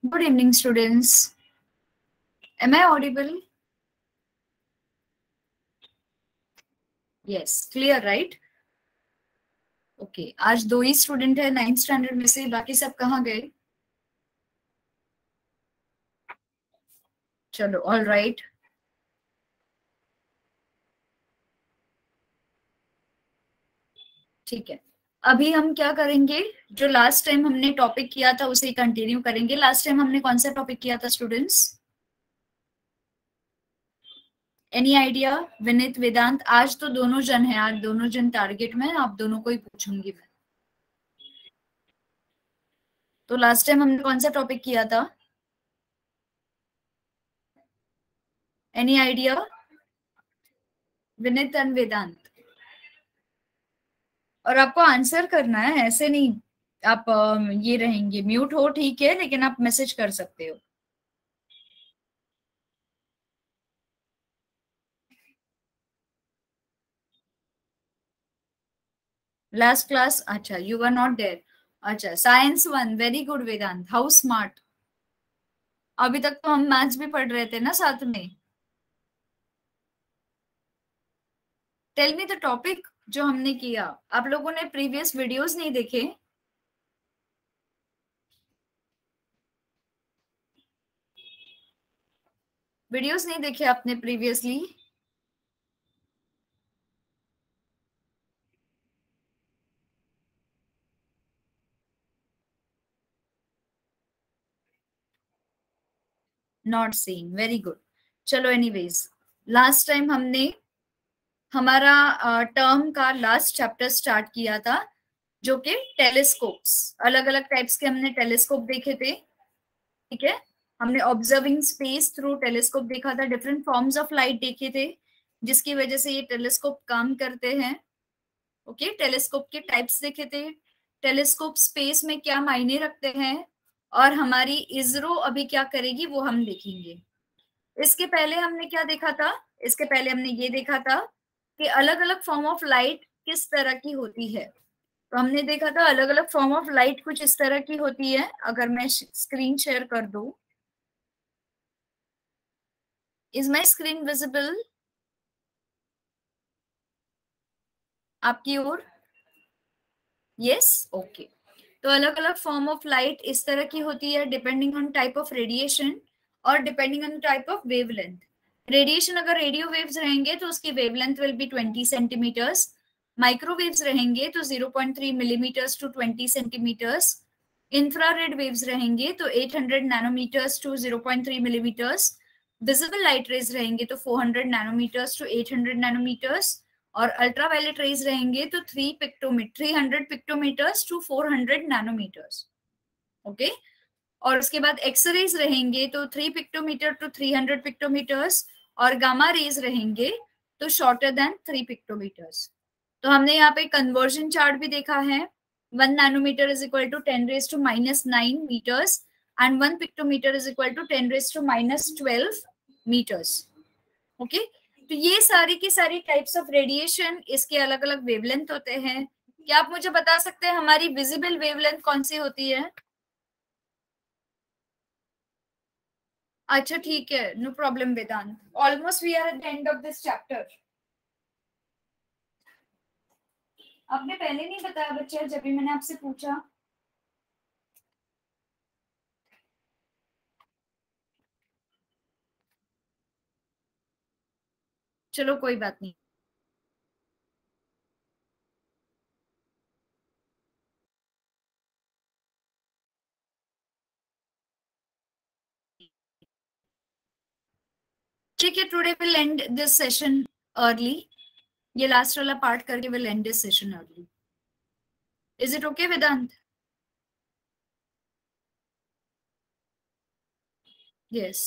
Good evening, students. Am I audible? Yes, clear, right? Okay. आज दो ही student है 9th standard में से, बाकी सब कहाँ गए? चलो, ऑल राइट. ठीक है. अभी हम क्या करेंगे? जो लास्ट टाइम हमने टॉपिक किया था उसे कंटिन्यू करेंगे. लास्ट टाइम हमने कौन सा टॉपिक किया था students? Any idea? Vinit, Vedant. आज तो दोनों जन हैं, आज दोनों जन टारगेट में, आप दोनों को ही पूछूंगी मैं. तो लास्ट टाइम हमने कौन सा टॉपिक किया था? Any idea? Vinit and Vedant. और आपको आंसर करना है, ऐसे नहीं. आप ये रहेंगे म्यूट हो, ठीक है, लेकिन आप मैसेज कर सकते हो. लास्ट क्लास, अच्छा, यू आर नॉट देयर. अच्छा, science 1, very good Vedant, how smart. अभी तक तो हम मैथ्स भी पढ़ रहे थे ना साथ में. टेल मी द टॉपिक जो हमने किया. आप लोगों ने प्रीवियस वीडियोस नहीं देखे? वीडियोस नहीं देखे आपने previously? Not seeing, very good. चलो, एनीवेज, लास्ट टाइम हमने हमारा टर्म का लास्ट चैप्टर स्टार्ट किया था, जो कि टेलीस्कोप्स. अलग अलग टाइप्स के हमने टेलीस्कोप देखे थे. ठीक है. हमने ऑब्जर्विंग स्पेस थ्रू टेलीस्कोप देखा था, डिफरेंट फॉर्म्स ऑफ लाइट देखे थे जिसकी वजह से ये टेलीस्कोप काम करते हैं. ओके. टेलीस्कोप के टाइप्स देखे थे, टेलीस्कोप स्पेस में क्या मायने रखते हैं, और हमारी इसरो अभी क्या करेगी वो हम देखेंगे. इसके पहले हमने क्या देखा था? इसके पहले हमने ये देखा था कि अलग अलग फॉर्म ऑफ लाइट किस तरह की होती है. तो हमने देखा था अलग अलग फॉर्म ऑफ लाइट कुछ इस तरह की होती है. अगर मैं स्क्रीन शेयर कर दूं, इज माई स्क्रीन विजिबल आपकी ओर? Yes, okay. तो अलग अलग फॉर्म ऑफ लाइट इस तरह की होती है depending on type of radiation और depending on type of wavelength. Radiation अगर रेडियो वेव्स रहेंगे तो उसकी wavelength will be 20 centimetres. Microwaves रहेंगे तो 0.3 millimetres to 20 centimetres. Infrared waves रहेंगे तो 800 nanometres to 0.3 millimetres. Visible light rays रहेंगे तो 400 नैनोमीटर्स टू 800 नैनोमीटर्स. और अल्ट्रावायलेट रेज रहेंगे तो 300 पिक्टोमीटर्स टू 400 नैनोमीटर्स. ओके. और उसके बाद एक्सरेज रहेंगे तो 3 पिक्टोमीटर टू 300 पिक्टोमीटर्स. और गामा रेज रहेंगे तो शॉर्टर देन 3 पिक्टोमीटर्स. तो हमने यहाँ पे कन्वर्जन चार्ट भी देखा है. 1 nanometre is equal to 10⁻⁹ meters and 1 pictometer is equal to 10⁻12 meters. Okay. तो ये सारी की सारी टाइप्स ऑफ रेडिएशन, इसके अलग अलग वेवलेंथ होते हैं. क्या आप मुझे बता सकते हैं हमारी विजिबल वेवलेंथ कौन सी होती है? अच्छा, ठीक है, no problem Vedant. Almost we are at the end of this chapter. आपने पहले नहीं बताया बच्चे, जब भी मैंने आपसे पूछा. चलो, कोई बात नहीं. ठीक है, today will end this session early. ये लास्ट वाला पार्ट करके will end this session early. Is it okay Vedant? Yes.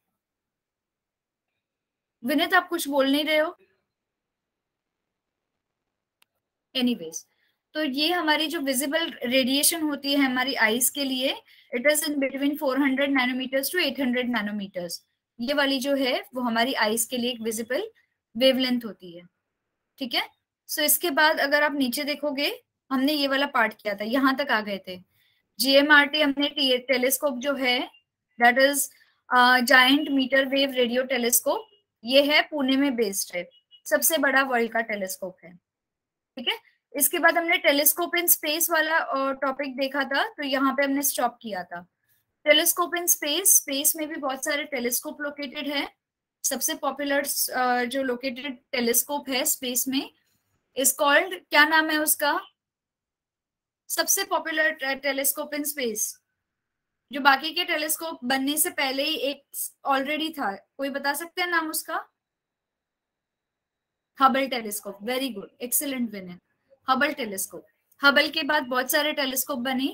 Vinit, आप कुछ बोल नहीं रहे हो? एनीवेज, तो ये हमारी जो विजिबल रेडिएशन होती है हमारी आईज के लिए, it is in between 400 nanometres to 800 nanometres. ये वाली जो है वो हमारी आईज के लिए एक विजिबल वेवलेंथ होती है. ठीक है. सो इसके बाद अगर आप नीचे देखोगे, हमने ये वाला पार्ट किया था, यहाँ तक आ गए थे. जीएमआरटी हमने टेलीस्कोप जो है that is giant metre wave radio telescope. ये है पुणे में बेस्ड है, सबसे बड़ा वर्ल्ड का टेलीस्कोप है। ठीक है, इसके बाद हमने टेलीस्कोप इन स्पेस वाला टॉपिक देखा था, तो यहाँ पे हमने स्टॉप किया था। टेलीस्कोप इन स्पेस, स्पेस में भी बहुत सारे टेलीस्कोप लोकेटेड है। सबसे पॉपुलर जो लोकेटेड टेलीस्कोप है स्पेस में इज कॉल्ड, क्या नाम है उसका, सबसे पॉपुलर टेलीस्कोप इन स्पेस जो बाकी के टेलीस्कोप बनने से पहले ही एक ऑलरेडी था, कोई बता सकते हैं नाम उसका? Hubble telescope. Very good, excellent winner, Hubble telescope. Hubble के बाद बहुत सारे टेलीस्कोप बने।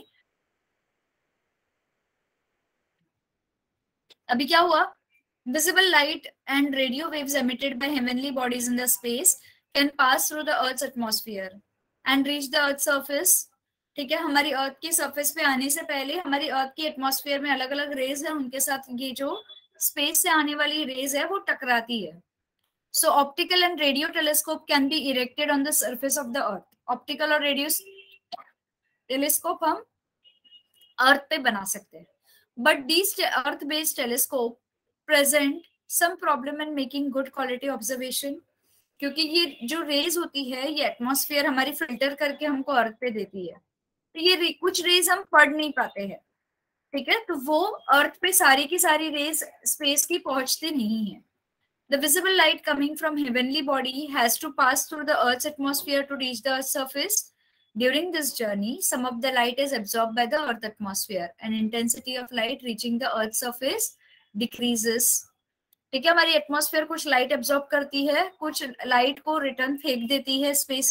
अभी क्या हुआ, visible light and radio waves emitted by heavenly bodies in the space can pass through the earth's atmosphere and reach the earth surface। ठीक है, हमारी अर्थ की सरफेस पे आने से पहले हमारी अर्थ की एटमॉस्फेयर में अलग अलग रेज है, उनके साथ ये जो स्पेस से आने वाली रेज है वो टकराती है। So optical and radio telescope can be erected on the surface of the earth. Optical और रेडियो टेलीस्कोप हम अर्थ पे बना सकते हैं, but these earth based telescope present some problem in making good quality observation, क्योंकि ये जो raise होती है ये एटमॉस्फेयर हमारी फिल्टर करके हमको अर्थ पे देती है, तो ये कुछ रेज हम पढ़ नहीं पाते हैं। ठीक है, तो वो अर्थ पे सारी की सारी रेज स्पेस की पहुंचती नहीं है। The visible light coming from heavenly body has to pass through the Earth's atmosphere to reach the Earth's surface. During this journey, some of the light is absorbed by the Earth atmosphere, and intensity of light reaching the Earth's surface decreases. ठीक है, हमारी atmosphere कुछ light absorb करती है, कुछ light को return फेंक देती है स्पेस,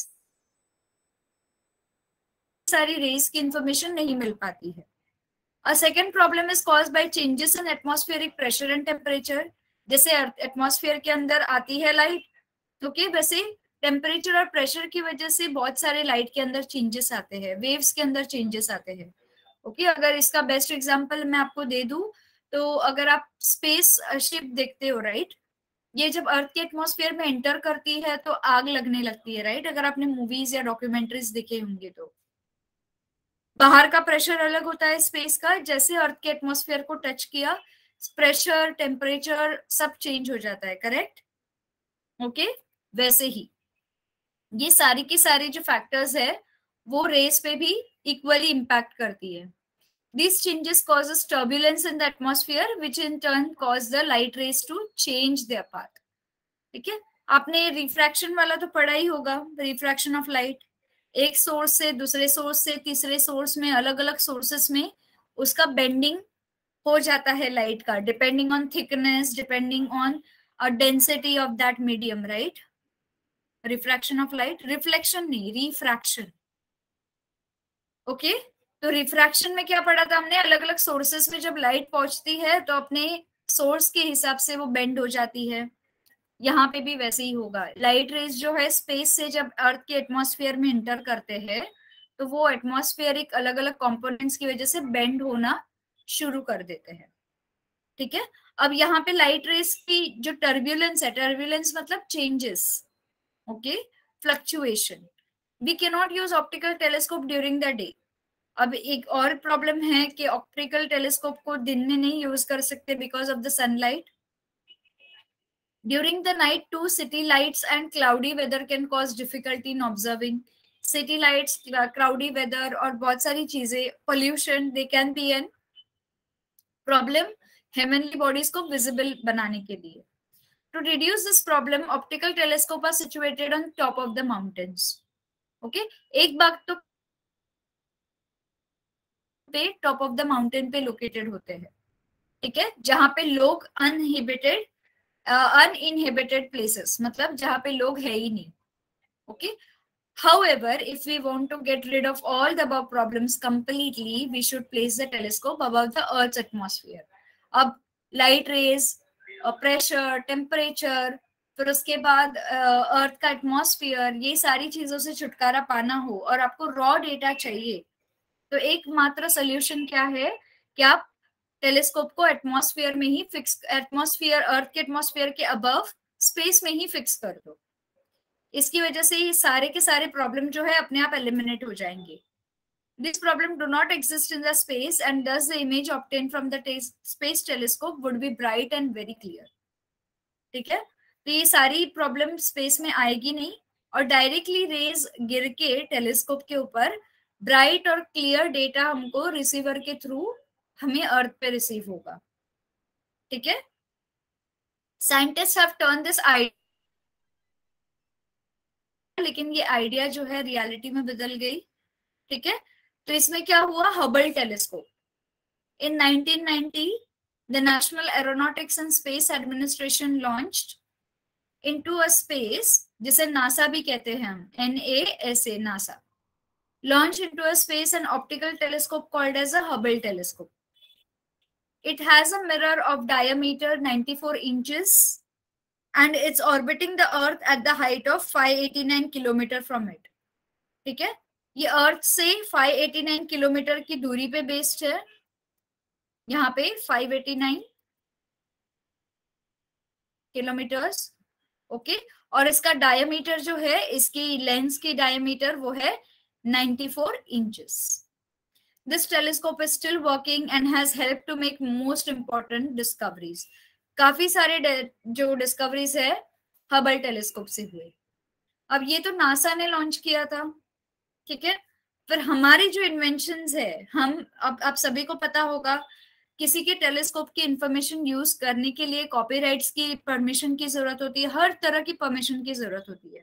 सारी रेज की इंफॉर्मेशन नहीं मिल पाती है। A second problem is caused by changes in atmospheric pressure and temperature. जैसे एटमॉस्फेयर के अंदर आती है लाइट, ओके, वैसे टेम्परेचर और प्रेशर की वजह से बहुत सारे लाइट के अंदर चेंजेस आते हैं, वेव्स के अंदर चेंजेस आते हैं। ओके, अगर इसका बेस्ट एग्जांपल मैं आपको दे दूं तो अगर आप स्पेस शिप देखते हो, राइट, ये जब अर्थ के एटमॉस्फेयर में एंटर करती है तो आग लगने लगती है, राइट, अगर आपने मूवीज या डॉक्यूमेंट्रीज देखे होंगे तो बाहर का प्रेशर अलग होता है स्पेस का, जैसे अर्थ के एटमॉस्फेयर को टच किया प्रेशर टेम्परेचर सब चेंज हो जाता है, करेक्ट? ओके, वैसे ही ये सारी की सारी जो फैक्टर्स है वो रेस पे भी इक्वली इम्पैक्ट करती है। These changes causes turbulence in the atmosphere, which in turn cause the light rays to change their path. ठीक है, आपने रिफ्रैक्शन वाला तो पढ़ा ही होगा, रिफ्रैक्शन ऑफ लाइट, एक सोर्स से दूसरे सोर्स से तीसरे सोर्स में, अलग अलग सोर्सेस में उसका बेंडिंग हो जाता है लाइट का, depending on thickness, depending on density of that medium, right. Refraction of light, reflection नहीं, रिफ्रैक्शन। ओके, तो रिफ्रैक्शन में क्या पढ़ा था हमने, अलग अलग सोर्सेस में जब लाइट पहुंचती है तो अपने सोर्स के हिसाब से वो बेंड हो जाती है। यहाँ पे भी वैसे ही होगा, लाइट रेज जो है स्पेस से जब अर्थ के एटमॉस्फेयर में इंटर करते हैं तो वो एटमॉस्फेरिक अलग अलग कंपोनेंट्स की वजह से बेंड होना शुरू कर देते हैं। ठीक है, अब यहाँ पे लाइट रेज की जो टर्ब्यूलेंस है, टर्ब्यूलेंस मतलब changes, okay, fluctuation, we can not use optical telescope during the day. अब एक और प्रॉब्लम है कि ऑप्टिकल टेलीस्कोप को दिन में नहीं यूज कर सकते because of the sunlight. During the night too city lights and cloudy weather can cause difficulty in observing. City lights, cloudy weather और बहुत सारी चीजें, pollution, they can be an problem heavenly bodies को visible बनाने के लिए। To reduce this problem optical telescope are situated on top of the mountains. Okay, एक बात तो पे टॉप ऑफ द माउंटेन पे लोकेटेड होते हैं, ठीक है, जहां पे लोग अनइनहेबिटेड प्लेसेस, मतलब जहां पे लोग है ही नहीं। Okay, however, if we want to get rid of all the above problems completely, we should place the telescope above the earth's atmosphere. अब लाइट रेज, प्रेशर, टेम्परेचर, फिर उसके बाद अर्थ का एटमॉस्फेयर, ये सारी चीजों से छुटकारा पाना हो और आपको रॉ डेटा चाहिए, तो एकमात्र सोल्यूशन क्या है कि आप टेलीस्कोप को एटमॉस्फेयर में ही फिक्स, एटमॉस्फेयर, अर्थ के एटमॉस्फेयर के अबव स्पेस में ही फिक्स कर दो। इसकी वजह से ये सारे के सारे प्रॉब्लम जो है अपने आप एलिमिनेट हो जाएंगे। This problem do not exist in the space and thus the image obtained from the space telescope would be bright and very clear. ठीक है, तो ये सारी प्रॉब्लम स्पेस में आएगी नहीं और डायरेक्टली रेज गिर के टेलीस्कोप के ऊपर ब्राइट और क्लियर डेटा हमको रिसीवर के थ्रू हमें अर्थ पे रिसीव होगा. ठीक है, scientist have turn this idea, लेकिन ये आइडिया जो है रियलिटी में बदल गई. ठीक है, तो इसमें क्या हुआ, Hubble telescope in 1990 the National Aeronautics and Space Administration launched into a space, जिसे नासा भी कहते हैं हम, NASA, NASA, launched into a space an optical telescope called as a Hubble telescope. It has a mirror of diameter 94 inches and it's orbiting the Earth at the height of 589 kilometer from it. ठीक है, ये अर्थ से 589 kilometre की दूरी पे based है, यहाँ पे 589 किलोमीटर्स. ओके, और इसका डायमीटर जो है, इसकी लेंस की डायमीटर वो है 94 inches. This telescope is still working and has help to make most important discoveries. काफी सारे जो डिस्कवरीज है हबल टेलीस्कोप से हुए. अब ये तो नासा ने लॉन्च किया था. ठीक है, फिर हमारी जो इन्वेंशंस है, हम अब आप सभी को पता होगा किसी के टेलीस्कोप की इंफॉर्मेशन यूज करने के लिए कॉपीराइट्स की परमिशन की जरूरत होती है, हर तरह की परमिशन की जरूरत होती है.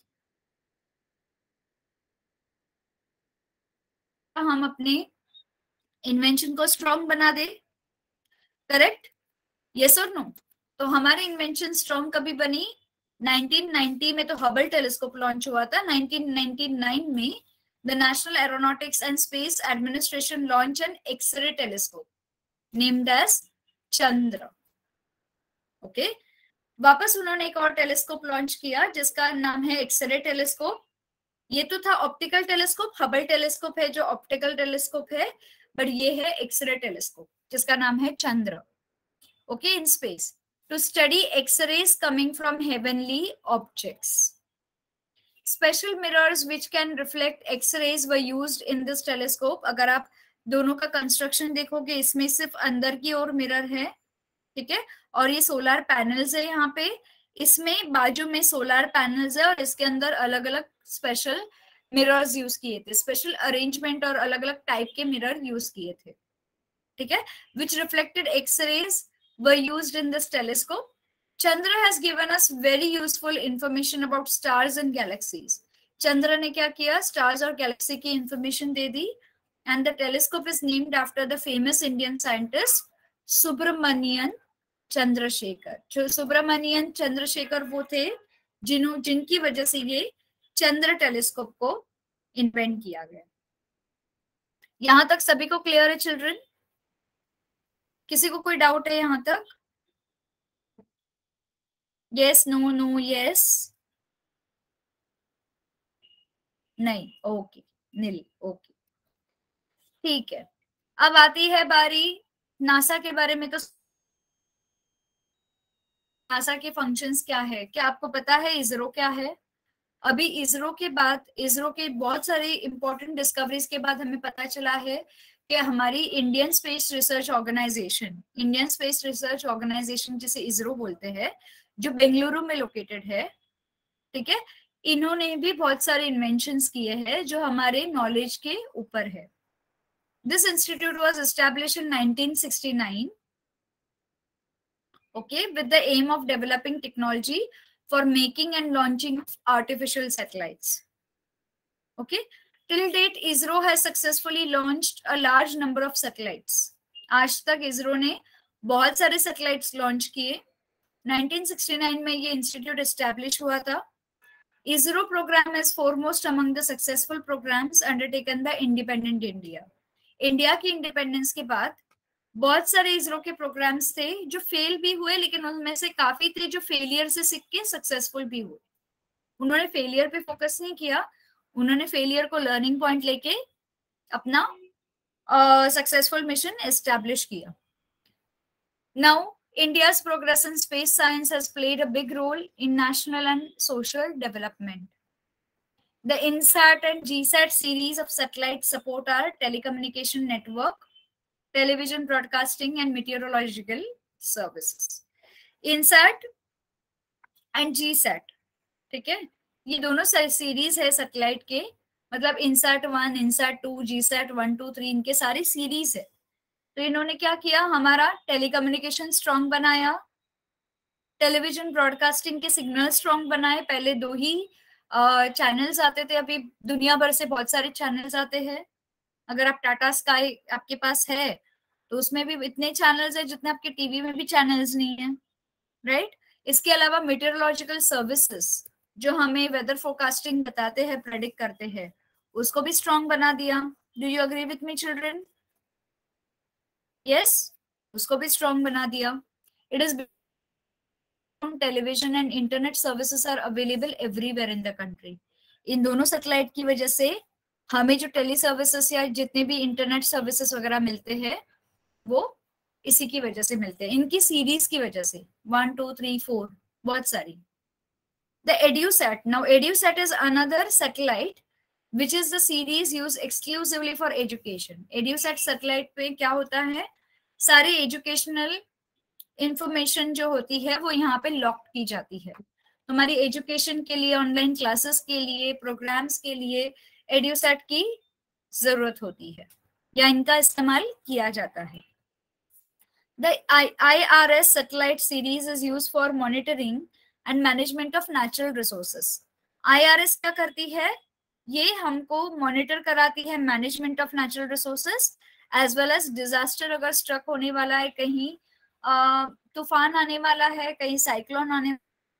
हम अपने इन्वेंशन को स्ट्रॉन्ग बना दे. करेक्ट, यस और नो? तो हमारी इन्वेंशन स्ट्रॉन्ग कभी बनी? 1990 में तो हबल टेलीस्कोप लॉन्च हुआ था. 1999 में the National Aeronautics and Space Administration launch an x-ray telescope named as Chandra. Okay, वापस उन्होंने एक और टेलीस्कोप लॉन्च किया जिसका नाम है एक्सरे टेलीस्कोप. ये तो था ऑप्टिकल टेलीस्कोप, हबल टेलीस्कोप है जो ऑप्टिकल टेलीस्कोप है, बट ये है एक्सरे टेलीस्कोप जिसका नाम है Chandra. Okay, in space to study x-rays coming from heavenly objects. Special mirrors which can reflect x-rays were used in this telescope. अगर आप दोनों का कंस्ट्रक्शन देखोगे, इसमें सिर्फ अंदर की ओर मिरर है. ठीक है, और ये सोलर पैनल्स है यहाँ पे, इसमें बाजू में सोलर पैनल्स है और इसके अंदर अलग अलग स्पेशल मिरर्स यूज किए थे, स्पेशल अरेंजमेंट और अलग अलग टाइप के मिरर यूज किए थे. ठीक है, which reflected x-rays were used in this telescope. Chandra has given us very useful information about stars and galaxies. Chandra ने क्या किया, स्टार्स और गैलेक्सी की इंफॉर्मेशन दे दी. And the telescope is named after the famous Indian scientist Subramanian Chandrasekhar. जो सुब्रमण्यन चंद्रशेखर वो थे जिनकी वजह से ये चंद्र टेलीस्कोप को इन्वेंट किया गया. यहां तक सभी को क्लियर है चिल्ड्रन? किसी को कोई डाउट है यहां तक? यस, नो, नो, यस, नहीं, ओके, नील, ओके, ठीक है. अब आती है बारी नासा के बारे में. तो नासा के फंक्शंस क्या है? क्या आपको पता है इसरो क्या है? अभी इसरो के बाद, इसरो के बहुत सारे इंपॉर्टेंट डिस्कवरीज के बाद हमें पता चला है कि हमारी इंडियन स्पेस रिसर्च ऑर्गेनाइजेशन जिसे इसरो बोलते हैं, जो बेंगलुरु में लोकेटेड है. ठीक है, इन्होंने भी बहुत सारे इन्वेंशंस किए हैं जो हमारे नॉलेज के ऊपर है. This institute was established in 1969, okay, with the aim of developing technology for making and launching artificial satellites. Okay, till date, ISRO has successfully launched a large number of satellites. आज तक ISRO ने बहुत सारे satellites launch किए. 1969 में ये institute established हुआ था. ISRO program is foremost among the successful programs undertaken by independent India. India की इंडिपेंडेंस के बाद बहुत सारे इसरो के प्रोग्राम्स थे जो फेल भी हुए, लेकिन उनमें से काफी थे जो फेलियर से सीख के सक्सेसफुल भी हुए. उन्होंने फेलियर पे फोकस नहीं किया, उन्होंने फेलियर को लर्निंग पॉइंट लेके अपना सक्सेसफुल मिशन एस्टैब्लिश किया. Now India's progress in space science has played a big role in national and social development. The INSAT and GSAT series of satellites support our telecommunication network, television broadcasting and meteorological services. INSAT and GSAT, ठीक है, ये दोनों series है satellite के, मतलब INSAT 1, INSAT 2, GSAT 1, 2, 3, इनके सारी series है. तो इन्होंने क्या किया, हमारा टेलीकम्युनिकेशन स्ट्रॉन्ग बनाया, टेलीविजन ब्रॉडकास्टिंग के सिग्नल स्ट्रॉन्ग बनाए. पहले 2 ही चैनल्स आते थे, अभी दुनिया भर से बहुत सारे चैनल्स आते हैं. अगर आप टाटा स्काई आपके पास है तो उसमें भी इतने चैनल्स है जितने आपके टीवी में भी चैनल्स नहीं है, राइट. इसके अलावा मेटेरोलॉजिकल सर्विसेज जो हमें वेदर फोरकास्टिंग बताते हैं, प्रेडिक्ट करते हैं, उसको भी स्ट्रॉन्ग बना दिया. Do you agree with me children? Yes, उसको भी स्ट्रॉन्ग बना दिया. It is television and internet services are available everywhere in the country. इन दोनों सैटेलाइट की वजह से हमें जो टेली सर्विसेज या जितने भी इंटरनेट सर्विसेज वगैरह मिलते हैं वो इसी की वजह से मिलते हैं, इनकी सीरीज की वजह से. 1, 2, 3, 4, बहुत सारी. The EduSat. Now EduSat is another satellite which is the series used exclusively for education. EduSat satellite पे क्या होता है, सारी एजुकेशनल इंफॉर्मेशन जो होती है वो यहाँ पे लॉक की जाती है. हमारी एजुकेशन के लिए, ऑनलाइन क्लासेस के लिए, प्रोग्राम्स के लिए EduSat की जरूरत होती है या इनका इस्तेमाल किया जाता है. The IRS satellite series is used for monitoring and management of natural resources. IRS क्या करती है, ये हमको मॉनिटर कराती है management of natural resources as well as disaster. अगर स्ट्रक होने वाला है, कहीं तूफान आने वाला है, कहीं साइक्लोन आने.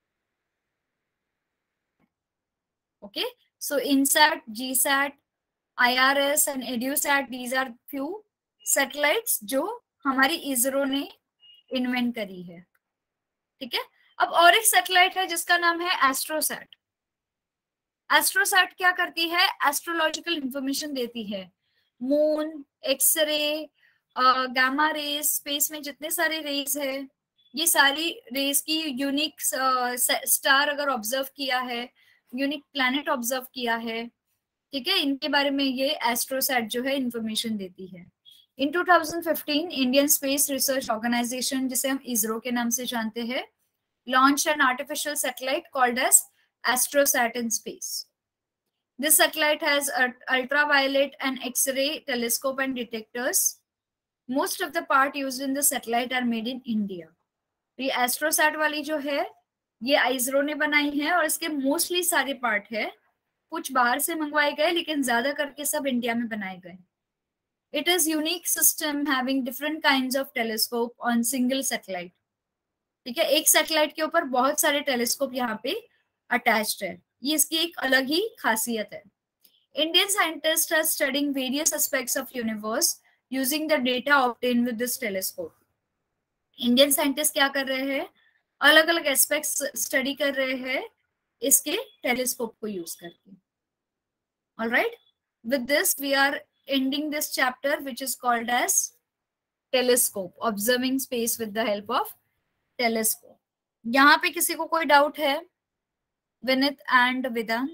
Okay, so INSAT, GSAT, IRS and EduSat, these are few satellites जो हमारी इसरो ने इन्वेंट करी है, ठीक है. अब और एक सैटेलाइट है जिसका नाम है एस्ट्रोसैट. एस्ट्रोसैट क्या करती है, एस्ट्रोलॉजिकल इंफॉर्मेशन देती है. Moon, x-ray, gamma rays, space में जितने सारे रेज है, ये सारी रेज की यूनिक स्टार अगर ऑब्जर्व किया है, यूनिक प्लैनेट ऑब्जर्व किया है, ठीक है, इनके बारे में ये एस्ट्रोसैट जो है इंफॉर्मेशन देती है. In 2015 Indian space research organisation, जिसे हम इसरो के नाम से जानते हैं, launched an artificial satellite called as AstroSat in space. This satellite has ultraviolet and X-ray telescope and detectors. Most of the part used in the satellite are made in India. तो ये AstroSat वाली जो है ये इसरो ने बनाई है और इसके मोस्टली सारे पार्ट है, कुछ बाहर से मंगवाए गए लेकिन ज्यादा करके सब इंडिया में बनाए गए. It is unique system having different kinds of telescope on single satellite. ठीक है, एक सैटेलाइट के ऊपर बहुत सारे टेलीस्कोप यहाँ पे अटैच्ड है, ये इसकी एक अलग ही खासियत है. Indian scientist are studying various aspects of universe using the data obtain with this telescope. Indian scientist क्या कर रहे हैं, अलग अलग एस्पेक्ट्स स्टडी कर रहे हैं इसके टेलीस्कोप को यूज करके. Alright, with this we are ending this chapter which is called as telescope, observing space with the help of telescope. यहाँ पे किसी को कोई डाउट है? Vinit and Vedant.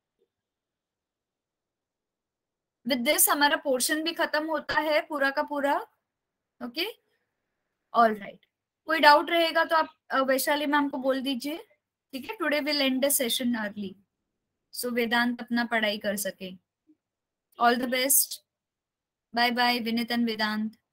With this हमारा पोर्शन भी खत्म होता है पूरा का पूरा. Okay, all right. कोई डाउट रहेगा तो आप वैशाली मैम को बोल दीजिए, ठीक है. Today will end the session early so Vedant अपना पढ़ाई कर सके. All the best. Bye bye, Vinit and Vedant.